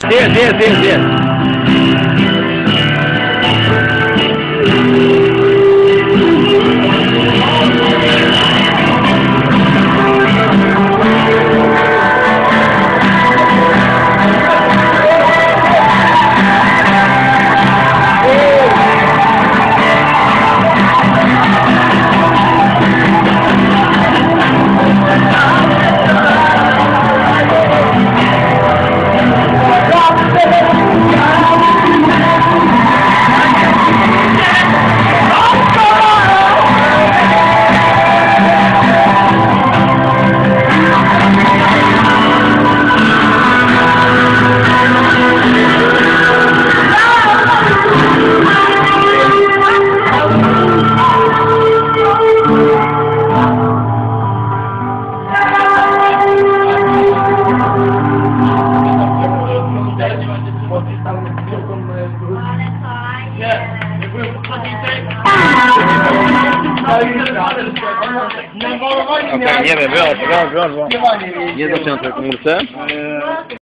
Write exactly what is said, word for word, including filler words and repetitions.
Jest, jest, jest, jest. Okej, nie wiem, wyłącz, wyłącz, wyłącz. Nie zaczynam tej komórce.